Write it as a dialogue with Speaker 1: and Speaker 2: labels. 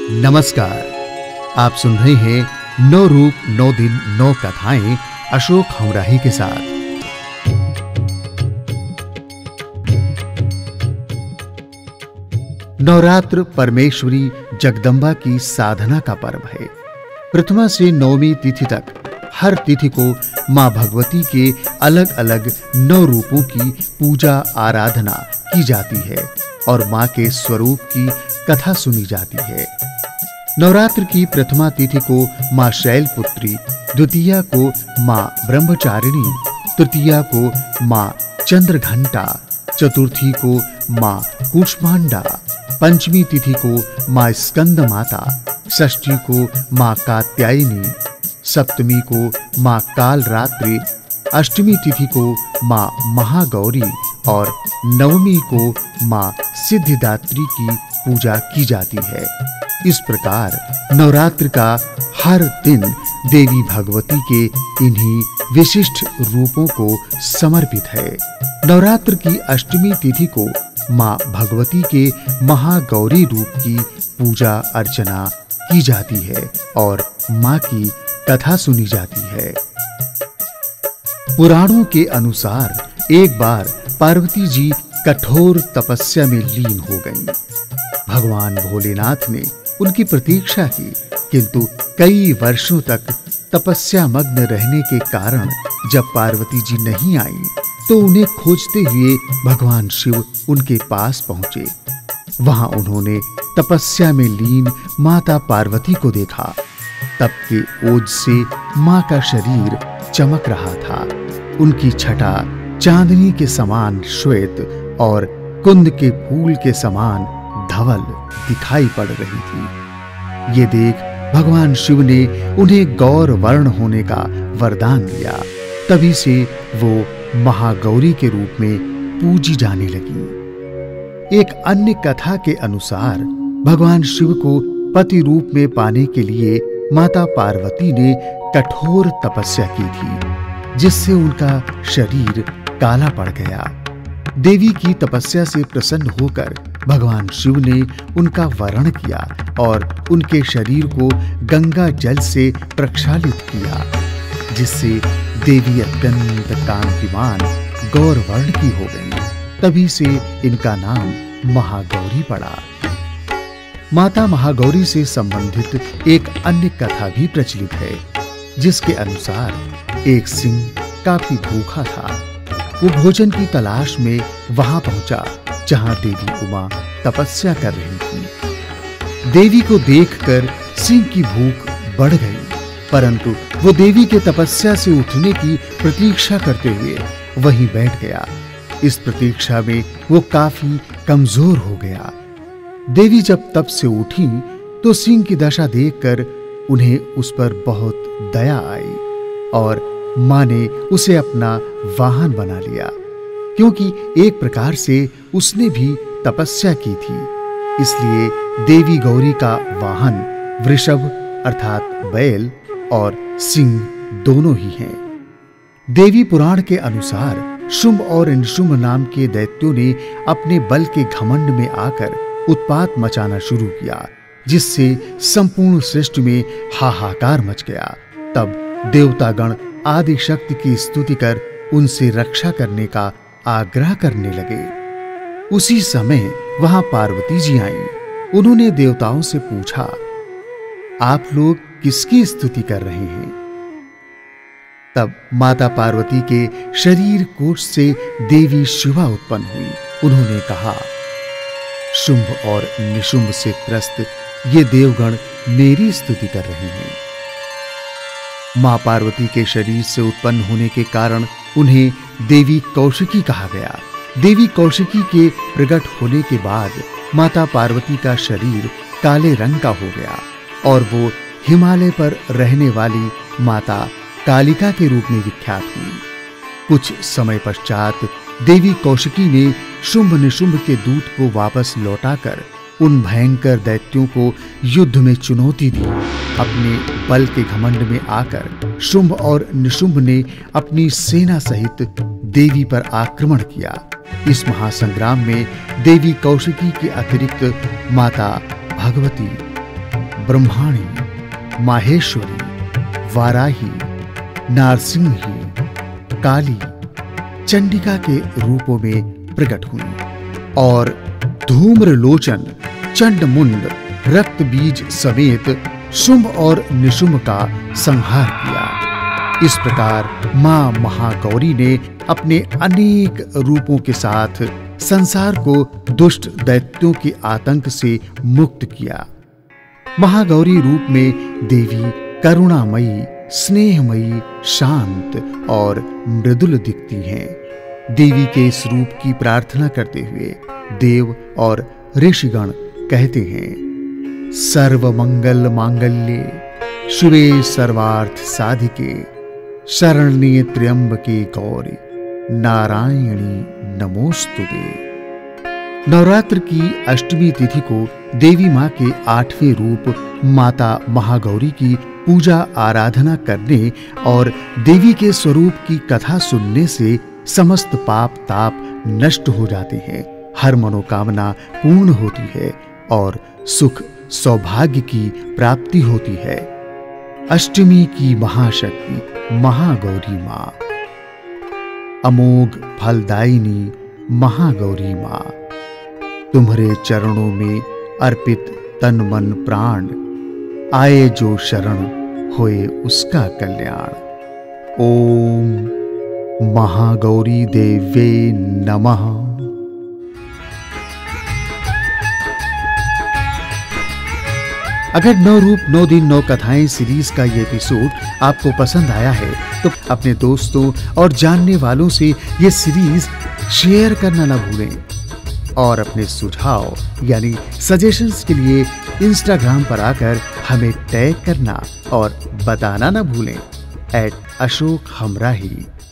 Speaker 1: नमस्कार। आप सुन रहे हैं 9 रूप 9 दिन 9 कथाएं अशोक हमराही के साथ। नवरात्र परमेश्वरी जगदम्बा की साधना का पर्व है। प्रथमा से नवमी तिथि तक हर तिथि को मां भगवती के अलग-अलग 9 रूपों की पूजा आराधना की जाती है और मां के स्वरूप की कथा सुनी जाती है। नवरात्र की प्रथमा तिथि को मां शैलपुत्री, द्वितीया को मां ब्रह्मचारिणी, तृतीया को मां चंद्रघंटा, चतुर्थी को मां कूष्मांडा, पंचमी तिथि को मां स्कंद माता, षष्ठी को मां कात्यायनी, सप्तमी को मां कालरात्रि, अष्टमी तिथि को मां महागौरी और नवमी को मां सिद्धिदात्री की पूजा की जाती है। इस प्रकार नवरात्र का हर दिन देवी भगवती के इन्हीं विशिष्ट रूपों को समर्पित है। नवरात्र की अष्टमी तिथि को मां भगवती के महागौरी रूप की पूजा अर्चना की जाती है और मां की कथा सुनी जाती है। पुराणों के अनुसार एक बार पार्वती जी कठोर तपस्या में लीन हो गईं। भगवान भोलेनाथ ने उनकी प्रतीक्षा की, किंतु कई वर्षों तक तपस्या मग्न रहने के कारण जब पार्वती जी नहीं आईं, तो उन्हें खोजते हुए भगवान शिव उनके पास पहुंचे। वहां उन्होंने तपस्या में लीन माता पार्वती को देखा। तप के ओज से मां का शरीर चमक रहा था। उनकी छटा चांदनी के समान श्वेत और कुंद के फूल के समान धवल दिखाई पड़ रही थी। ये देख भगवान शिव ने उन्हें गौर वर्ण होने का वरदान दिया। तभी से वो महागौरी के रूप में पूजी जाने लगी। एक अन्य कथा के अनुसार भगवान शिव को पति रूप में पाने के लिए माता पार्वती ने कठोर तपस्या की थी, जिससे उनका शरीर काला पड़ गया। देवी की तपस्या से प्रसन्न होकर भगवान शिव ने उनका वरण किया और उनके शरीर को गंगा जल से प्रक्षालित किया, जिससे देवी अत्यंत कांतिमान गौर वर्ण की हो गई। तभी से इनका नाम महागौरी पड़ा। माता महागौरी से संबंधित एक अन्य कथा भी प्रचलित है, जिसके अनुसार एक सिंह काफी भूखा था। वो भोजन की तलाश में वहां पहुंचा जहां देवी उमा तपस्या कर रही थी। देवी को देखकर सिंह की भूख बढ़ गई, परंतु वो देवी के तपस्या से उठने की प्रतीक्षा करते हुए वहीं बैठ गया। इस प्रतीक्षा में वो काफी कमजोर हो गया। देवी जब तप से उठी तो सिंह की दशा देखकर उन्हें उस पर बहुत दया आई और मां ने उसे अपना वाहन बना लिया, क्योंकि एक प्रकार से उसने भी तपस्या की थी। इसलिए देवी गौरी का वाहन वृषभ अर्थात बैल और सिंह दोनों ही हैं। देवी पुराण के अनुसार शुंभ और निशुंभ नाम के दैत्यों ने अपने बल के घमंड में आकर उत्पात मचाना शुरू किया, जिससे संपूर्ण सृष्टि में हाहाकार मच गया। तब देवतागण आदि शक्ति की स्तुति कर उनसे रक्षा करने का आग्रह करने लगे। उसी समय वहां पार्वती जी आईं। उन्होंने देवताओं से पूछा, आप लोग किसकी स्तुति कर रहे हैं? तब माता पार्वती के शरीर कोश से देवी शिवा उत्पन्न हुई। उन्होंने कहा, शुंभ और निशुंभ से त्रस्त ये देवगण मेरी स्तुति कर रहे हैं। मां पार्वती के शरीर से उत्पन्न होने के कारण उन्हें देवी कौशिकी कहा गया। देवी कौशिकी के प्रकट होने के बाद माता पार्वती का शरीर काले रंग का हो गया और वो हिमालय पर रहने वाली माता कालिका के रूप में विख्यात हुई। कुछ समय पश्चात देवी कौशिकी ने शुंभ निशुंभ के दूत को वापस लौटाकर उन भयंकर दैत्यों को युद्ध में चुनौती दी। अपने बल के घमंड में आकर शुंभ और निशुंभ ने अपनी सेना सहित देवी पर आक्रमण किया। इस महासंग्राम में देवी कौशिकी के अतिरिक्त माता भगवती, ब्रह्माणी, माहेश्वरी, वाराही, नारसिंही, काली, चंडिका के रूपों में प्रकट हुई और धूम्रलोचन, चंडमुंड, रक्तबीज समेत शुंभ और निशुंभ का संहार किया। इस प्रकार मां महागौरी ने अपने अनेक रूपों के साथ संसार को दुष्ट दैत्यों के आतंक से मुक्त किया। महागौरी रूप में देवी करुणामयी, स्नेहमयी, शांत और मृदुल दिखती हैं। देवी के इस रूप की प्रार्थना करते हुए देव और ऋषिगण कहते हैं, सर्वमंगल मांगल्ये शिवे सर्वार्थ साधिके शरण्ये त्र्यंबके गौरी नारायणी नमोस्तुते। नवरात्र की अष्टमी तिथि को देवी मां के 8वें रूप माता महागौरी की पूजा आराधना करने और देवी के स्वरूप की कथा सुनने से समस्त पाप ताप नष्ट हो जाते हैं, हर मनोकामना पूर्ण होती है और सुख सौभाग्य की प्राप्ति होती है। अष्टमी की महाशक्ति महागौरी मां, अमोघ फलदायिनी महागौरी मां, तुम्हारे चरणों में अर्पित तन मन प्राण, आए जो शरण होए उसका कल्याण। ओम महागौरी देवे नमः। अगर 9 रूप 9 दिन 9 कथाएं सीरीज का ये एपिसोड आपको पसंद आया है तो अपने दोस्तों और जानने वालों से ये सीरीज शेयर करना ना भूलें और अपने सुझाव यानी सजेशंस के लिए इंस्टाग्राम पर आकर हमें टैग करना और बताना ना भूलें @अशोक हमराही।